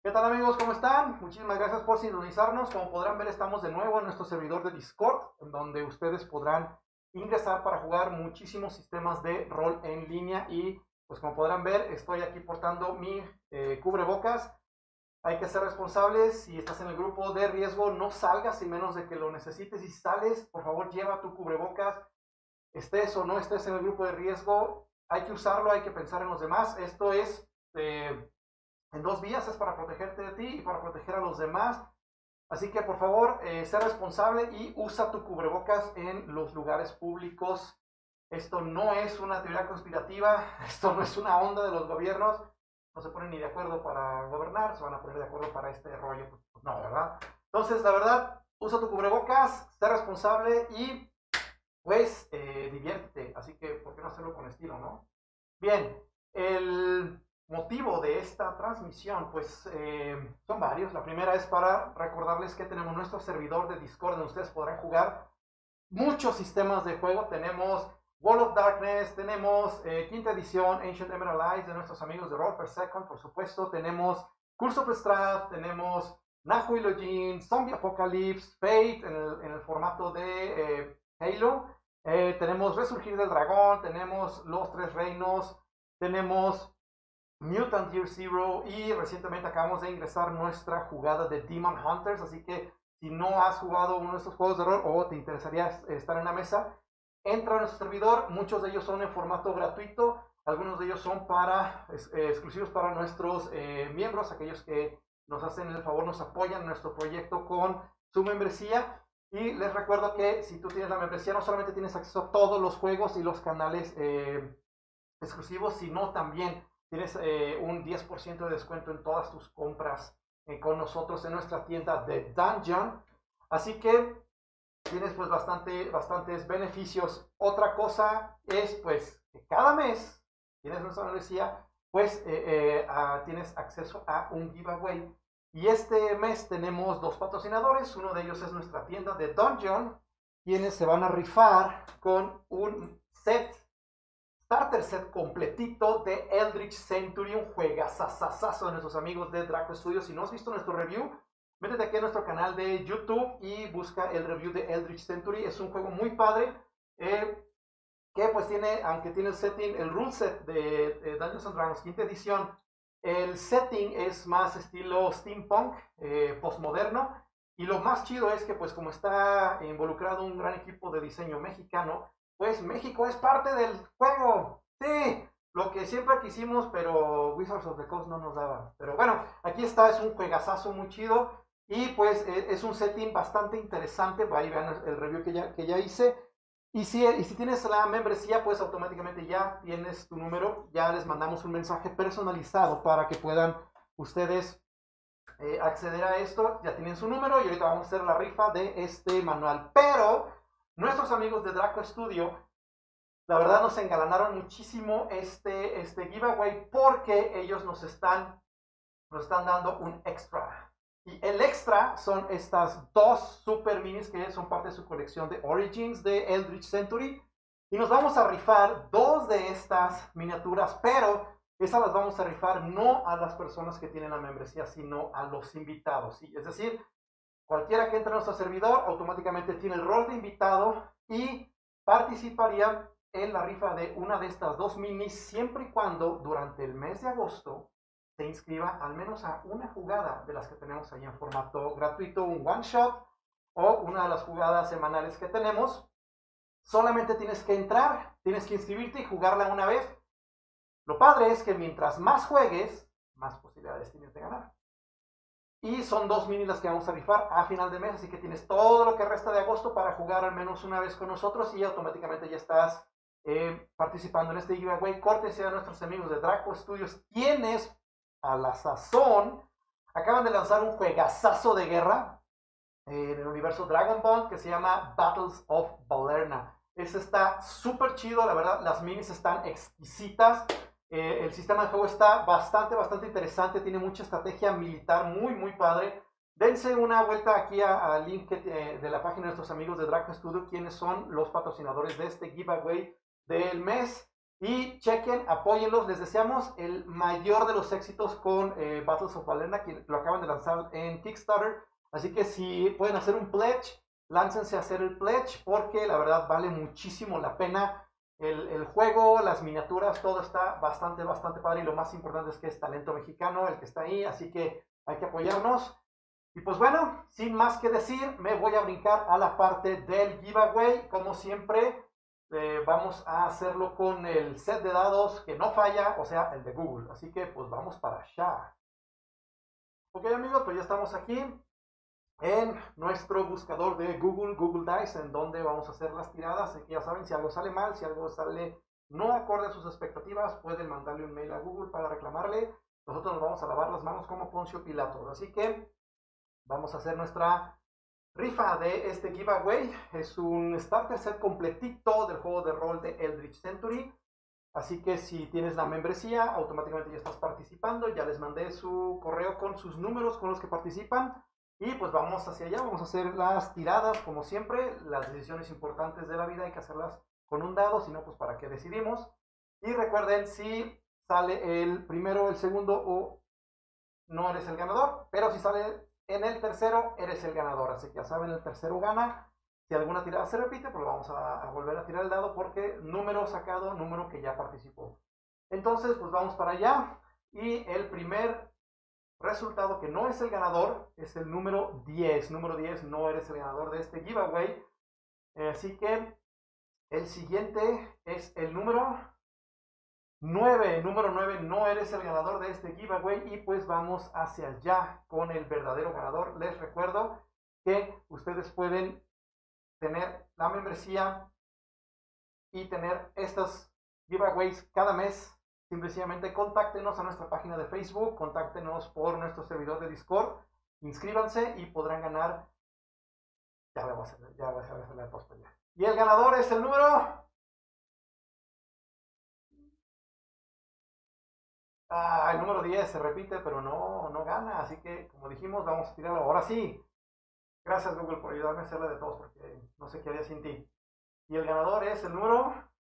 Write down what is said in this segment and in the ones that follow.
¿Qué tal amigos? ¿Cómo están? Muchísimas gracias por sintonizarnos. Como podrán ver, estamos de nuevo en nuestro servidor de Discord, en donde ustedes podrán ingresar para jugar muchísimos sistemas de rol en línea. Y pues como podrán ver, estoy aquí portando mi cubrebocas. Hay que ser responsables. Si estás en el grupo de riesgo, no salgas sin menos de que lo necesites. Si sales, por favor, lleva tu cubrebocas. Estés o no estés en el grupo de riesgo, hay que usarlo, hay que pensar en los demás. Esto es en dos vías, es para protegerte de ti y para proteger a los demás. Así que por favor, sé responsable y usa tu cubrebocas en los lugares públicos. Esto no es una teoría conspirativa, esto no es una onda de los gobiernos, no se ponen ni de acuerdo para gobernar, se van a poner de acuerdo para este rollo, pues no, ¿verdad? Entonces, la verdad, usa tu cubrebocas, sé responsable y pues diviértete, así que ¿por qué no hacerlo con estilo, no? Bien, el motivo de esta transmisión, pues son varios. La primera es para recordarles que tenemos nuestro servidor de Discord donde ustedes podrán jugar muchos sistemas de juego. Tenemos World of Darkness, tenemos quinta edición, Ancient Emerald Eyes de nuestros amigos de Roll Per Second, por supuesto. Tenemos Curse of Strahd, tenemos Nahu y Lojin, Zombie Apocalypse, Fate en el formato de Halo. Tenemos Resurgir del Dragón, tenemos Los Tres Reinos, tenemos Mutant Year Zero y recientemente acabamos de ingresar nuestra jugada de Demon Hunters, así que si no has jugado uno de estos juegos de rol o te interesaría estar en la mesa, entra a nuestro servidor. Muchos de ellos son en formato gratuito, algunos de ellos son exclusivos para nuestros miembros, aquellos que nos hacen el favor, nos apoyan en nuestro proyecto con su membresía. Y les recuerdo que si tú tienes la membresía, no solamente tienes acceso a todos los juegos y los canales exclusivos, sino también tienes un 10% de descuento en todas tus compras con nosotros en nuestra tienda de Dungeon. Así que tienes pues bastantes beneficios. Otra cosa es pues que cada mes tienes nuestra membresía, pues tienes acceso a un giveaway. Y este mes tenemos dos patrocinadores. Uno de ellos es nuestra tienda de Dungeon, quienes se van a rifar con un starter set completito de Eldritch Century, un juegazazazazo de nuestros amigos de Draco Studios. Si no has visto nuestro review, métete aquí a nuestro canal de YouTube y busca el review de Eldritch Century. Es un juego muy padre, que pues tiene, aunque tiene el setting, el rule set de Dungeons and Dragons quinta edición, el setting es más estilo steampunk, postmoderno. Y lo más chido es que pues como está involucrado un gran equipo de diseño mexicano, pues México es parte del juego. Sí, lo que siempre quisimos, pero Wizards of the Coast no nos daba. Pero bueno, aquí está, es un juegazazo muy chido. Y pues es un setting bastante interesante. Ahí vean el review que ya hice. Y si tienes la membresía, pues automáticamente ya tienes tu número. Ya les mandamos un mensaje personalizado para que puedan ustedes acceder a esto. Ya tienen su número y ahorita vamos a hacer la rifa de este manual. Pero nuestros amigos de Draco Studio, la verdad nos engalanaron muchísimo este giveaway porque ellos nos están dando un extra. Y el extra son estas dos super minis que son parte de su colección de Origins de Eldritch Century. Y nos vamos a rifar dos de estas miniaturas, pero esas las vamos a rifar no a las personas que tienen la membresía, sino a los invitados. ¿Sí? Es decir, cualquiera que entre a nuestro servidor automáticamente tiene el rol de invitado y participaría en la rifa de una de estas dos minis siempre y cuando durante el mes de agosto se inscriba al menos a una jugada de las que tenemos ahí en formato gratuito, un one shot o una de las jugadas semanales que tenemos. Solamente tienes que entrar, tienes que inscribirte y jugarla una vez. Lo padre es que mientras más juegues, más posibilidades tienes de ganar. Y son dos minis las que vamos a rifar a final de mes, así que tienes todo lo que resta de agosto para jugar al menos una vez con nosotros y automáticamente ya estás participando en este giveaway. Cortesía a nuestros amigos de Draco Studios, quienes a la sazón acaban de lanzar un juegazazo de guerra en el universo Dragon Ball que se llama Battles of Valerna. Ese está súper chido, la verdad, las minis están exquisitas. El sistema de juego está bastante interesante, tiene mucha estrategia militar muy padre. Dense una vuelta aquí al link de la página de nuestros amigos de Draco Studio, quienes son los patrocinadores de este giveaway del mes. Y chequen, apóyenlos, les deseamos el mayor de los éxitos con Battles of Valhalla, que lo acaban de lanzar en Kickstarter. Así que si pueden hacer un pledge, láncense a hacer el pledge, porque la verdad vale muchísimo la pena. El juego, las miniaturas, todo está bastante padre, y lo más importante es que es talento mexicano el que está ahí, así que hay que apoyarnos. Y pues bueno, sin más que decir, me voy a brincar a la parte del giveaway. Como siempre, vamos a hacerlo con el set de dados que no falla, o sea, el de Google. Así que pues vamos para allá. Ok amigos, pues ya estamos aquí en nuestro buscador de Google, Google Dice, en donde vamos a hacer las tiradas. Así que ya saben, si algo sale mal, si algo sale no acorde a sus expectativas, pueden mandarle un mail a Google para reclamarle. Nosotros nos vamos a lavar las manos como Poncio Pilato. Así que vamos a hacer nuestra rifa de este giveaway. Es un starter set completito del juego de rol de Eldritch Century. Así que si tienes la membresía, automáticamente ya estás participando. Ya les mandé su correo con sus números con los que participan. Y pues vamos hacia allá, vamos a hacer las tiradas como siempre. Las decisiones importantes de la vida hay que hacerlas con un dado, si no, pues para qué decidimos. Y recuerden, si sale el primero, el segundo o no eres el ganador, pero si sale en el tercero, eres el ganador. Así que ya saben, el tercero gana. Si alguna tirada se repite, pues vamos a volver a tirar el dado, porque número sacado, número que ya participó. Entonces, pues vamos para allá. Y el primer resultado que no es el ganador es el número 10. Número 10, no eres el ganador de este giveaway. Así que el siguiente es el número 9, número 9, no eres el ganador de este giveaway. Y pues vamos hacia allá con el verdadero ganador. Les recuerdo que ustedes pueden tener la membresía y tener estos giveaways cada mes. Simplemente contáctenos a nuestra página de Facebook, contáctenos por nuestro servidor de Discord, inscríbanse y podrán ganar. Ya voy a hacer la posta ya. Y el ganador es el número... el número 10 se repite, pero no gana. Así que, como dijimos, vamos a tirarlo. Ahora sí. Gracias, Google, por ayudarme a hacerla de todos, porque no sé qué haría sin ti. Y el ganador es el número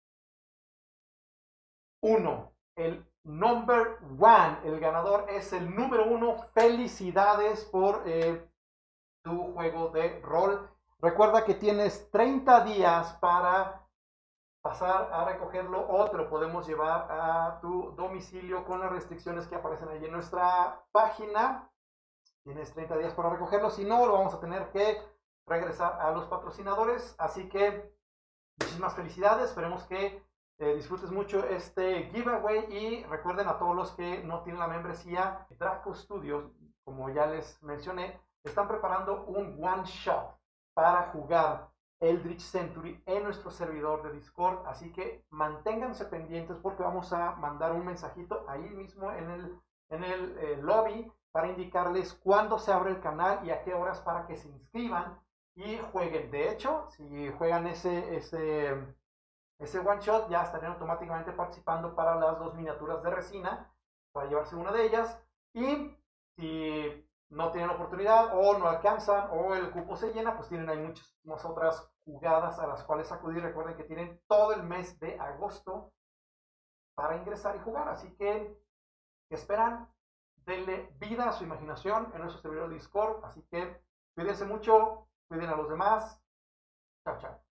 1. El number 1. El ganador es el número 1. Felicidades por tu juego de rol. Recuerda que tienes 30 días para pasar a recogerlo, o te lo podemos llevar a tu domicilio con las restricciones que aparecen ahí en nuestra página. Tienes 30 días para recogerlo, si no, lo vamos a tener que regresar a los patrocinadores. Así que muchísimas felicidades, esperemos que disfrutes mucho este giveaway. Y recuerden, a todos los que no tienen la membresía, Draco Studios, como ya les mencioné, están preparando un one shot para jugar Eldritch Century en nuestro servidor de Discord. Así que manténganse pendientes, porque vamos a mandar un mensajito ahí mismo en el lobby para indicarles cuándo se abre el canal y a qué horas, para que se inscriban y jueguen. De hecho, si juegan ese one shot, ya estarían automáticamente participando para las 2 miniaturas de resina, para llevarse una de ellas. Y si no tienen oportunidad, o no alcanzan, o el cupo se llena, pues tienen ahí muchas otras jugadas a las cuales acudir. Recuerden que tienen todo el mes de agosto para ingresar y jugar. Así que, ¿qué esperan? Denle vida a su imaginación en nuestro servidor Discord. Así que cuídense mucho, cuiden a los demás. Chao, chao.